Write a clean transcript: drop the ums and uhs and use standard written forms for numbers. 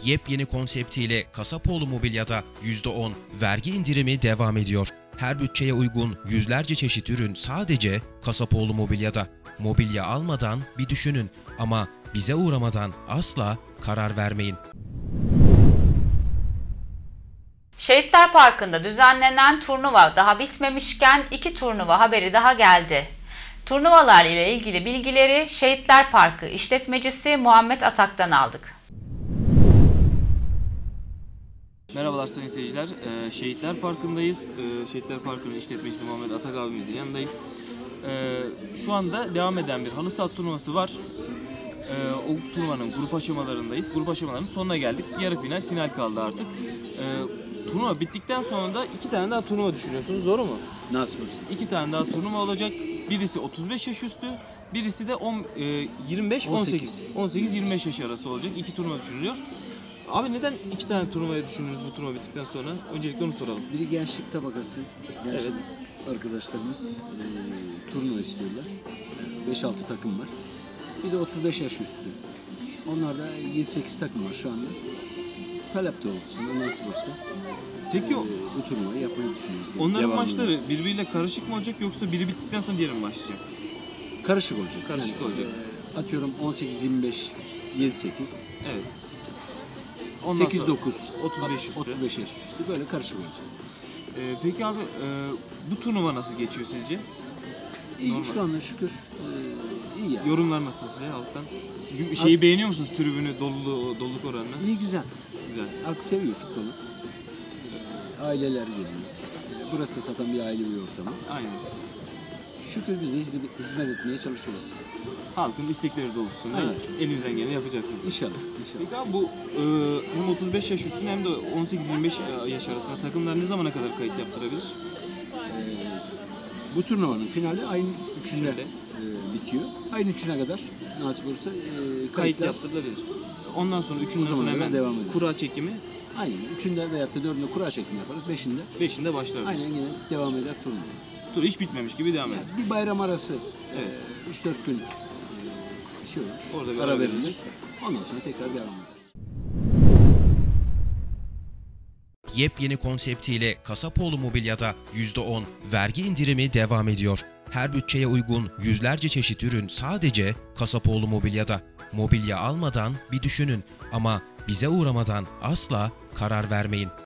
Yepyeni konseptiyle Kasapoğlu Mobilya'da %10 vergi indirimi devam ediyor. Her bütçeye uygun yüzlerce çeşit ürün sadece Kasapoğlu Mobilya'da. Mobilya almadan bir düşünün ama bize uğramadan asla karar vermeyin. Şehitler Parkı'nda düzenlenen turnuva daha bitmemişken 2 turnuva haberi daha geldi. Turnuvalar ile ilgili bilgileri Şehitler Parkı işletmecisi Muhammed Atak'tan aldık. Merhabalar sayın seyirciler. Şehitler Parkı'ndayız. Şehitler Parkı'nın işletmecisi Muhammed Atak abimizin yanındayız. Şu anda devam eden bir halı saha turnuvası var. O turnuvanın grup aşamalarındayız. Grup aşamalarının sonuna geldik. Yarı final, final kaldı artık. Turnuva bittikten sonra da 2 tane daha turnuva düşünüyorsunuz, doğru mu? Nasıl? 2 tane daha turnuva olacak. Birisi 35 yaş üstü, birisi de 18-25 yaş arası olacak. 2 turnuva düşünülüyor. Abi neden 2 tane turnuvayı düşünüyoruz bu turnuva bittikten sonra? Öncelikle onu soralım. Biri gençlik tabakası. Gençlik arkadaşlarımız turnuva istiyorlar. 5-6 takım var. Bir de 35 yaş üstü. Onlarda 7-8 takım var şu anda. Talep doğrultusunda nasıl olursa Peki bu turnuvayı yapmayı düşünüyoruz. onların Devamlı. maçları birbiriyle karışık mı olacak yoksa biri bittikten sonra diğeri mi başlayacak? Karışık olacak. Karışık olacak. Atıyorum 18-25, 7-8, Evet. Ondan 8-9, sonra 35 üstü. 35 yaş üstü böyle karışık olacak. Peki abi bu turnuva nasıl geçiyor sizce? İyi Normal. şu anda şükür iyi yani. Yorumlar nasıl size halktan? Şeyi beğeniyor musunuz, tribünü, doluluk oranını? İyi güzel. Güzel. Halk seviyor futbolu. Aileler geliyor. Burası da zaten bir ailevi ortamı. Aynen. Şükür biz de hizmet etmeye çalışıyoruz. Halkın istekleri doğrultusunda Aynen. elinizden geleni yapacaksınız. İnşallah. İnşallah. Peki abi bu hem 35 yaş üstüne hem de 18-25 yaş arasında takımlar ne zamana kadar kayıt yaptırabilir? Bu turnuvanın finali ayın 3'ünde Üçünde. bitiyor. Ayın 3'üne kadar nasip olursa Kayıt kayıtlar yaptırılabilir. Ondan sonra 3'ünden O zamana sonra kadar hemen devam ediyor. kura çekimi, aynen 3'ünde veyahut da 4'ünde kura çekimi yaparız. 5'inde 5'inde başlarız. aynen yine devam eder turnuva. Tur hiç bitmemiş gibi devam eder. Bir bayram arası Evet. 3-4 gün şey olur. Orada bir ara ara verilir. verilir. Ondan sonra tekrar devam eder. Yepyeni konseptiyle Kasapoğlu Mobilya'da %10 vergi indirimi devam ediyor. Her bütçeye uygun yüzlerce çeşit ürün sadece Kasapoğlu Mobilya'da. Mobilya almadan bir düşünün ama bize uğramadan asla karar vermeyin.